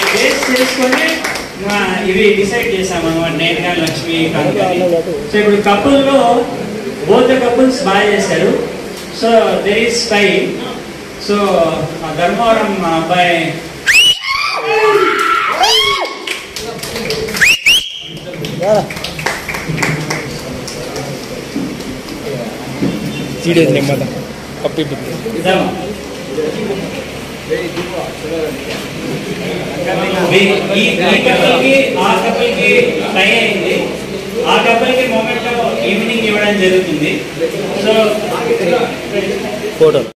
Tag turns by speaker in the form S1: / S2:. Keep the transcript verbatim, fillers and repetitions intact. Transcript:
S1: Base చేసుకొని ఇవి decide చేసాం అనమాట, నేను కానీ లక్ష్మీకాంత్ కానీ. సో ఇప్పుడు కపుల్లో బోత్ కపుల్స్ బాగా చేశారు. So there is tie. So Dharmavaram అబ్బాయి
S2: సీరియస్ నెమ్మది కప్పి
S1: ఈ కపుల్కి ఆ కపుల్కి టై అయింది. ఆ కపుల్కి మూమెంట్ ఈవినింగ్ ఇవ్వడం జరుగుతుంది. So
S2: photo